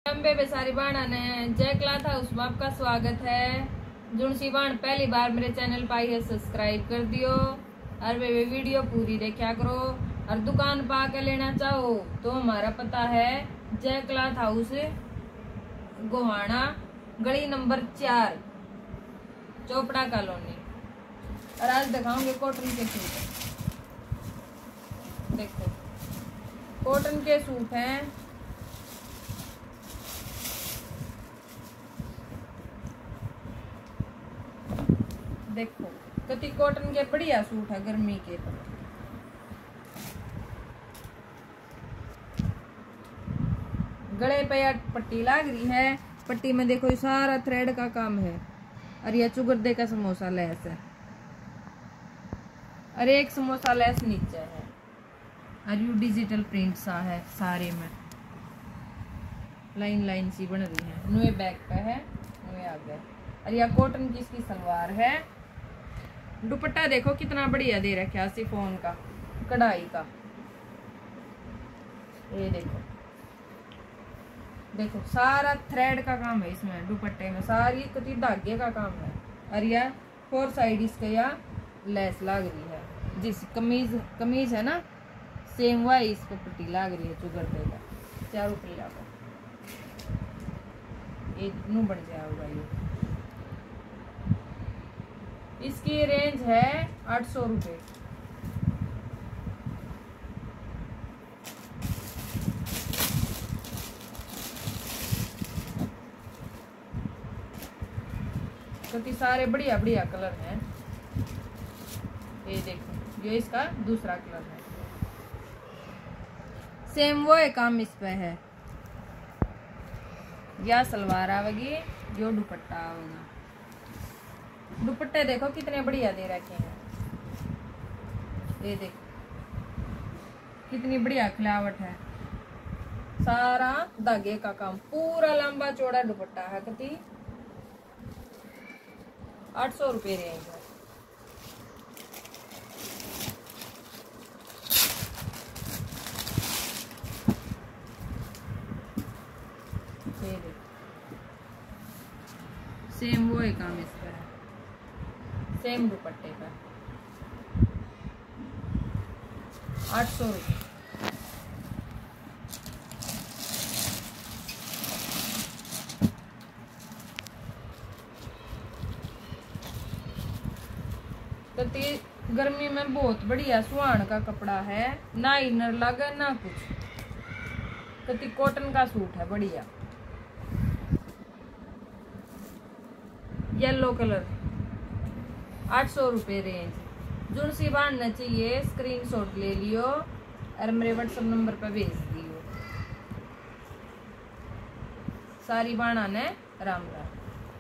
लंबे बेसारी बाणा ने जय क्लॉथ हाउस में आपका स्वागत है। जुनसी बाण पहली बार मेरे चैनल पर आई है, सब्सक्राइब कर दियो और वे वीडियो पूरी देखा करो। और दुकान पा के लेना चाहो तो हमारा पता है जय क्लॉथ हाउस, गोहाना, गली नंबर 4, चोपड़ा कॉलोनी। और आज दिखाऊंगे कॉटन के सूट। देखो कॉटन के सूट हैं। देखो कति कॉटन के बढ़िया सूट है गर्मी के। गले पे पट्टी लाग रही है। पट्टी में देखो सारा थ्रेड का काम है। और यह चुगर्दे का समोसा लेस है और एक समोसा लेस नीचे है। और यू डिजिटल प्रिंट सा है, सारे में लाइन लाइन सी बन रही है। नुए बैक पे है, नुए आगे। और यह कॉटन की इसकी सलवार है। दुपट्टा देखो कितना बढ़िया दे रखा है, शिफॉन का, कढ़ाई का। ये देखो देखो सारा थ्रेड का काम है इसमें। दुपट्टे में सारी कति धागे का काम है। और यह 4 साइड इसके या लेस लाग रही है। जिस कमीज है ना सेम वही इस पर पट्टी लाग रही है चुगर्दे का, चारों पल्ला का। ये नू बन जाएगा। ये इसकी रेंज है 800 रुपये। क्योंकि सारे बढ़िया बढ़िया कलर हैं। ये देखो ये इसका दूसरा कलर है। सेम वो है काम इस पे है। या सलवार आवेगी, जो दुपट्टा आवेगा। दुपट्टे देखो कितने बढ़िया दे रखे हैं। ये देखो कितनी बढ़िया खिलावट है। सारा धागे का काम, पूरा लंबा चौड़ा दुपट्टा है। कति 800 रुपये रेंज है। सेम वो है काम इस पर है, सेम दुपट्टे पर 800 रुपये। तो गर्मी में बहुत बढ़िया सुहान का कपड़ा है। ना इनर लगा ना कुछ। कति कॉटन का सूट है बढ़िया। येलो कलर 800 रुपये रेंज। जुनसी बांधना चाहिए, स्क्रीनशॉट ले लियो और मेरे व्हाट्सएप नंबर पर भेज दियो। सारी बाणा ने राम राम।